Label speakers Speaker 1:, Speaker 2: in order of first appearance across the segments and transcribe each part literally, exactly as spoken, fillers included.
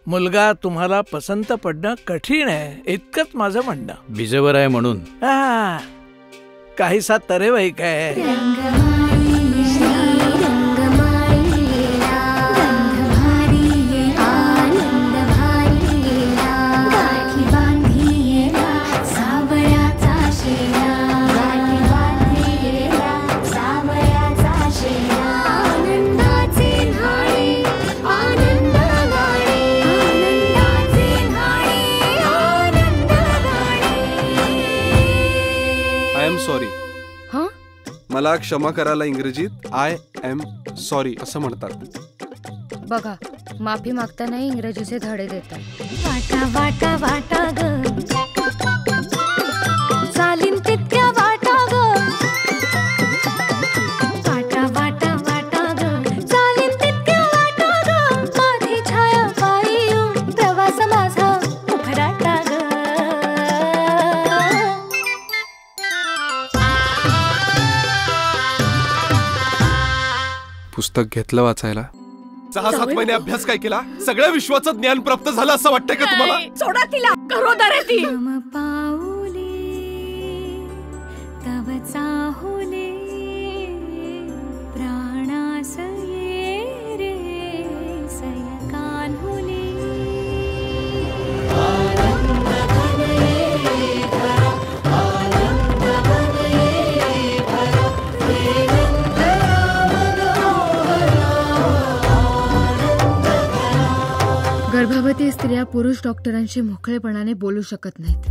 Speaker 1: मुलगा तुम्हाला पसंत पडणं कठीण आहे इतकंच माझं म्हणणं.
Speaker 2: बीजेवर आहे म्हणून
Speaker 1: काहीसा तरेवाईक आहे.
Speaker 3: सॉरी.
Speaker 4: हां
Speaker 3: मला क्षमा करायला इंग्रजीत आय एम सॉरी असं म्हणतात.
Speaker 4: बघा माफी मागताना इंग्रजीचे धडे देतात.
Speaker 5: वाटा वाटा वाटा ग चालीन तितक्या वाटा ग वाटा वाटा वाटा ग चालीन तितक्या वाटा ग माझी छाया पायी प्रवास माझा उखडाटा ग.
Speaker 3: पुस्तक घेतलं वाचायला. सहा सात महिने अभ्यास काय केला. सगळ्या विश्वाचं ज्ञान प्राप्त झालं असं वाटतंय का तुम्हाला?
Speaker 5: सोडा तिला करोदर आहे ती. पाऊले तव चाहुले प्राणास ये रे सय कान्हुले. आनंद घनये भरा आनंद घनये भरा
Speaker 4: गर्भवती स्त्रिया पुरुष डॉक्टरांशी मोकळेपणाने बोलू शकत नाहीत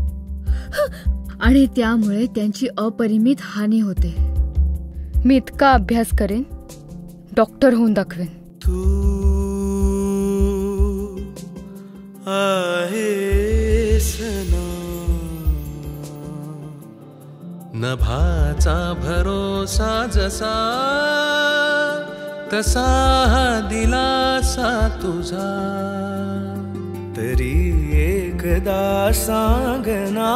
Speaker 4: आणि त्यामुळे त्यांची अपरिमित हानी होते. मी इतका अभ्यास करेन डॉक्टर होऊन दाखवेन.
Speaker 6: तू आहेस ना नभाचा भरोसा जसा तसा दिलासा तुझा तरी एकदा सांगना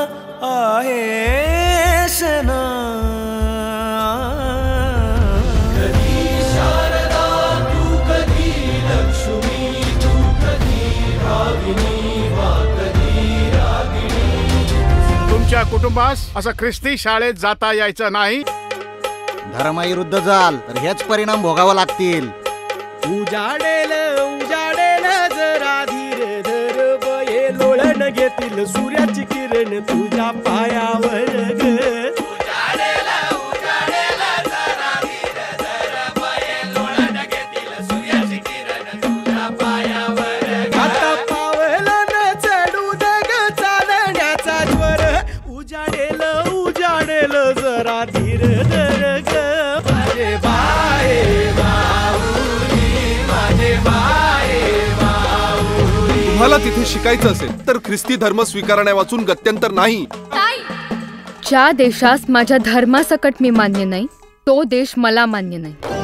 Speaker 6: आहेस ना. कधी शारदा तू कधी लक्ष्मी तू कधी रागिणी वा कधी रागिणी.
Speaker 7: तुमच्या कुटुंबास असं ख्रिस्ती शाळेत जाता यायचं नाही.
Speaker 8: धर्माविरुद्ध जाल तर हेच परिणाम भोगावा लागतील.
Speaker 6: उजाडेल उजाडेल जरा धीर धर बये लोळण घेतील सूर्याची किरण तुझ्या पायावर ग. उजाडेल उजाडेल जरा धीर धर बये लोळण घेतील सूर्याची किरण तुझ्या पायावर. आता पावलं न चढू दे ग चालण्याचा ज्वर. उजाडेल उजाडेल जरा धीर धर ग. माझे बाये बाऊली माझे बाये बाऊली.
Speaker 3: तुम्हाला तिथे शिकायचं असेल तर ख्रिस्ती धर्म स्वीकारण्या वाचून गत्यंतर नाही.
Speaker 4: ज्या देशास माझ्या धर्मासकट मी मान्य नाही तो देश मला मान्य नाही.